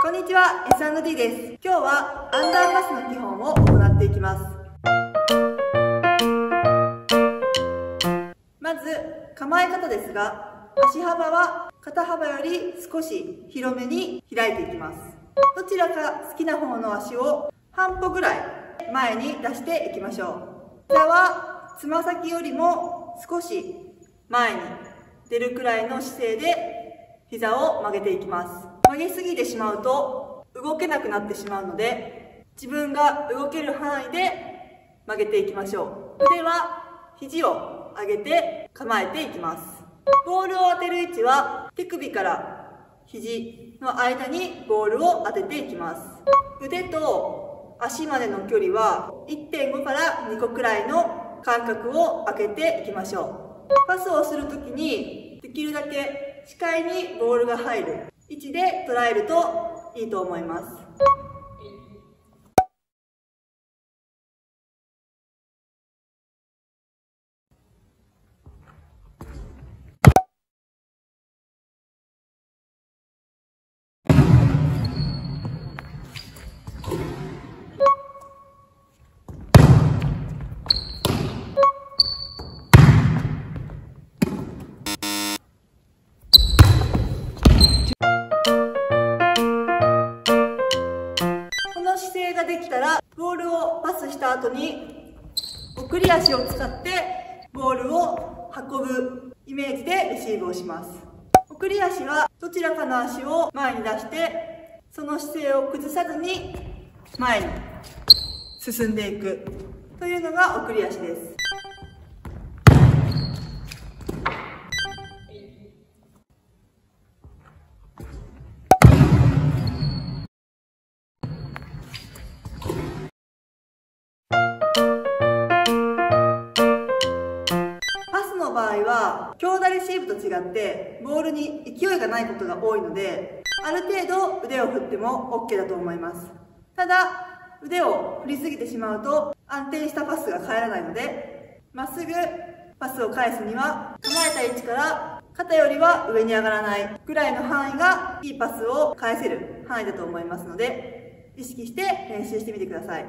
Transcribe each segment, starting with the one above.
こんにちは、S&T です。今日はアンダーパスの基本を行っていきます。まず、構え方ですが、足幅は肩幅より少し広めに開いていきます。どちらか好きな方の足を半歩ぐらい前に出していきましょう。膝はつま先よりも少し前に出るくらいの姿勢で膝を曲げていきます。曲げすぎてしまうと動けなくなってしまうので、自分が動ける範囲で曲げていきましょう。腕は肘を上げて構えていきます。ボールを当てる位置は手首から肘の間にボールを当てていきます。腕と足までの距離は 1.5 から2個くらいの間隔を空けていきましょう。パスをするときにできるだけ視界にボールが入る位置で捉えるといいと思います。ができたら、ボールをパスした後に送り足を使ってボールを運ぶイメージでレシーブをします。送り足はどちらかの足を前に出して、その姿勢を崩さずに前に進んでいくというのが送り足です。場合は強打レシーブと違ってボールに勢いがないことが多いので、ある程度腕を振っても OK だと思います。ただ腕を振りすぎてしまうと安定したパスが返らないので、まっすぐパスを返すには構えた位置から肩よりは上に上がらないぐらいの範囲がいいパスを返せる範囲だと思いますので、意識して練習してみてください。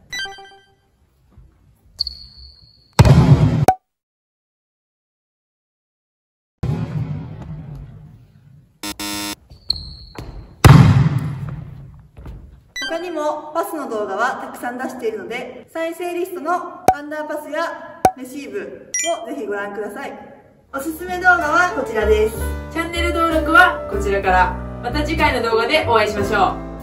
他にもパスの動画はたくさん出しているので、再生リストのアンダーパスやレシーブをぜひご覧ください。おすすめ動画はこちらです。 チャンネル登録はこちらから。また次回の動画でお会いしましょう。